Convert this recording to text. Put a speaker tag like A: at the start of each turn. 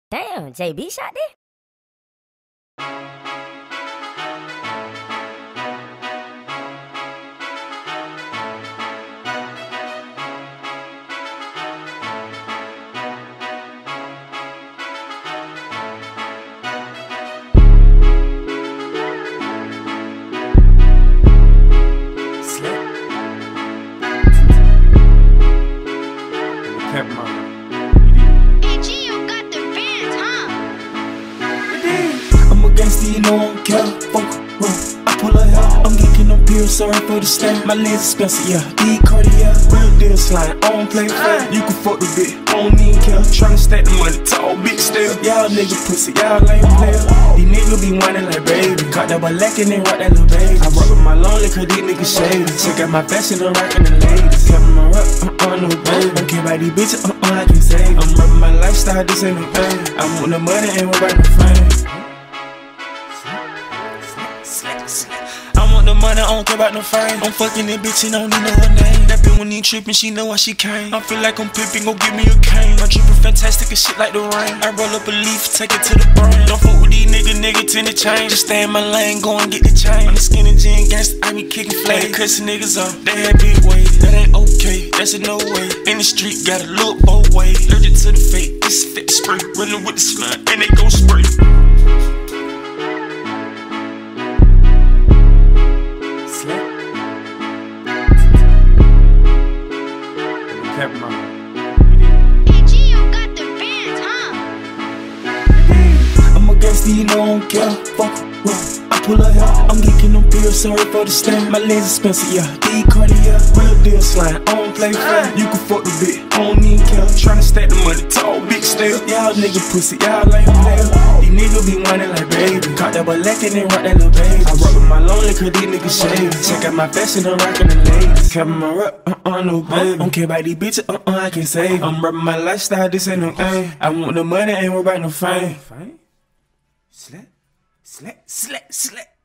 A: Damn, JB shot this?
B: I'm a gangster, you know I don't care. Fuck, I pull her hair. I'm geeking on pills, sorry for the stain. My lens expensive, yeah. D Cartier, real deal slime. I don't play fair. You can fuck the bitch, I don't even care. Tryna stack the money, tall bitch still. Y'all nigga pussy, y'all ain't player. These niggas be whining like baby. Caught that boy lacking and rock that little baby. I rock with my lonely cause these niggas shady. Check out my fashion, I'm rockin' the ladies. Kevin my rap, no baby. Don't care about these bitches, I can save. I'm rapping my lifestyle, this ain't no thing. I want the money, ain't worried about the fame. I want the money, I don't care about no fame. I'm fucking that bitch and I don't need know her name. That bitch when he trippin', she know why she came. I feel like I'm pimpin', go give me a cane. I'm drippin' fantastic and shit like the rain. I roll up a leaf, take it to the brain. Don't fuck with these nigga tend to change. Just stay in my lane, go and get the chain. I'm the skinny jean gangster, I be kicking flags. Cussin' niggas off, they had big ways. That ain't okay, that's a no way. In the street, gotta look both ways. Allergic to the fake, this fit spray. Running with the slime, and they gon' spray. I'm a gangster, you know I don't care. Fuck, I pull her hair. I'm geeking on pills, sorry for the stain. My lens expensive, yeah. D Cartier, real deal slime. I don't play fair. You can fuck the bitch, I don't even care. Tryna stack the money, tall bitch still. Y'all nigga pussy, y'all ain't player. These niggas be whining like baby. Caught that boy lacking and rock that little baby. I rock with my lonely cause these niggas shady. Check out my fashion, I'm rockin' the ladies. Kevin my rap, no baby. Don't care about these bitches, I can save. I'm rapping my lifestyle, this ain't no thing. I want the money, ain't worried about no fame. Slap.